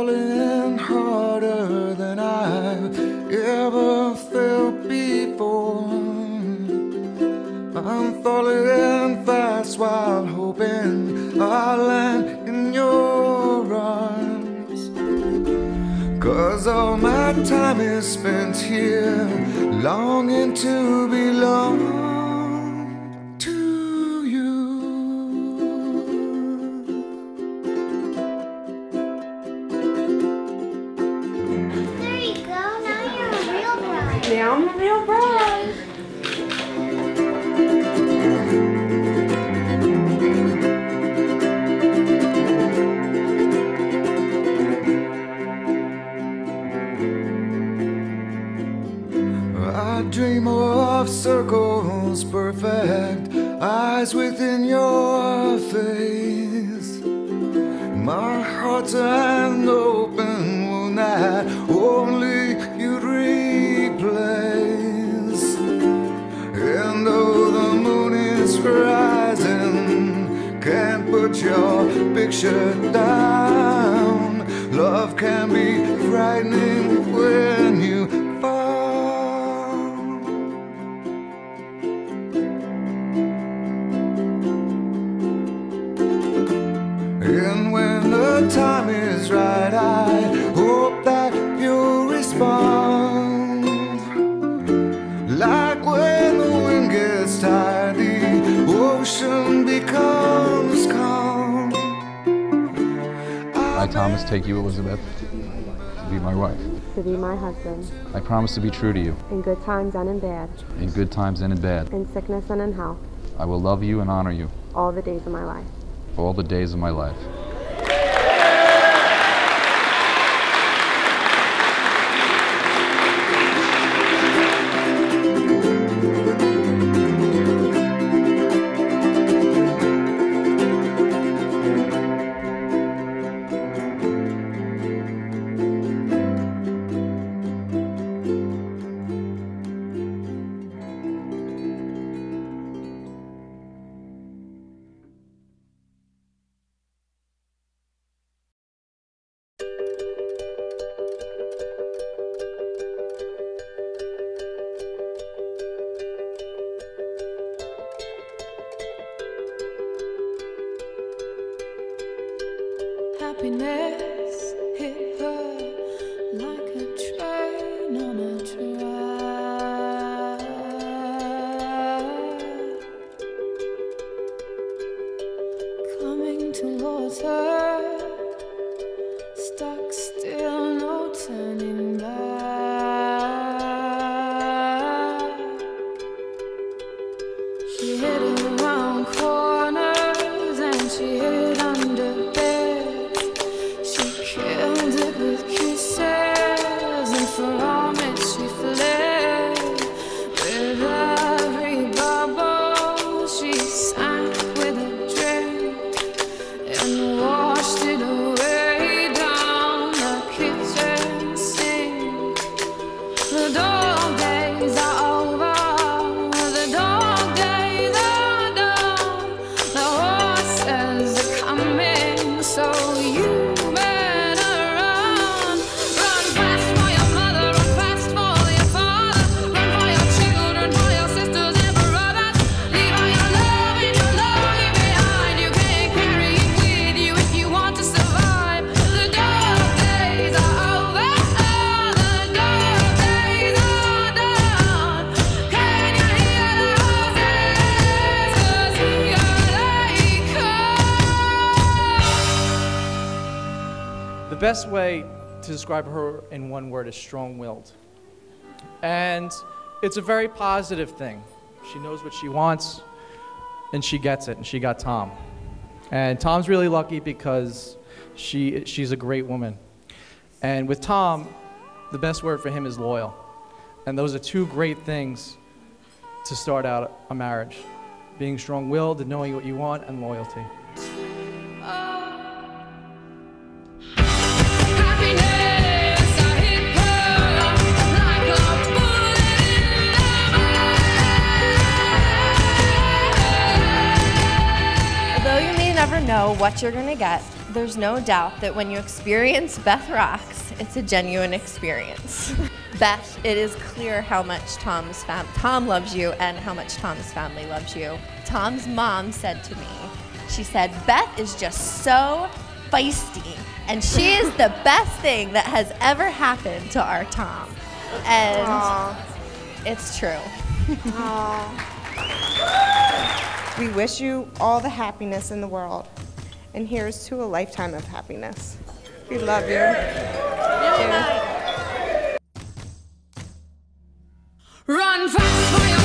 falling harder than I've ever felt before. I'm falling fast while hoping I'll land in your arms. 'Cause all my time is spent here, longing to belong to you. There you go, now you're a real bride. Now I'm a real bride. I dream of circles perfect, eyes within your face. My heart's an open wound that only you'd replace. And though the moon is rising, can't put your picture down. Love can be frightening when you and when the time is right, I hope that you'll respond. Like when the wind gets tired, the ocean becomes calm. I, Thomas, take you, Elizabeth, to be my wife. To be my husband. I promise to be true to you. In good times and in bad. In good times and in bad. In sickness and in health. I will love you and honor you. All the days of my life. All the days of my life. Happiness hit her like a train on a track, coming towards her, stuck still, no turning back. She hid around corners and she hid under beds. She killed it with kisses, and from it she fled. With every bubble she sank with a drink and washed it away down the kitchen sink. The dog days are over, the dog days are done. The horses are coming, so you better run. Run fast for your mother, run fast for your father, run for your children, for your sisters and brothers. Leave all your love and your longing behind. You can't carry it with you if you want to survive. The dog days are over, the dog days are done. Can you hear the horses? 'Cause here they come. The best way to describe her in one word is strong-willed. And it's a very positive thing. She knows what she wants, and she gets it, and she got Tom. And Tom's really lucky because she's a great woman. And with Tom, the best word for him is loyal. And those are two great things to start out a marriage. Being strong-willed and knowing what you want, and loyalty. Although you may never know what you're gonna get, there's no doubt that when you experience Beth Rocks, it's a genuine experience. Beth, it is clear how much Tom loves you and how much Tom's family loves you. Tom's mom said to me, she said, Beth is just so feisty, and she is the best thing that has ever happened to our Tom. And Aww. It's true. We wish you all the happiness in the world, and here's to a lifetime of happiness. We love you. Run fast for your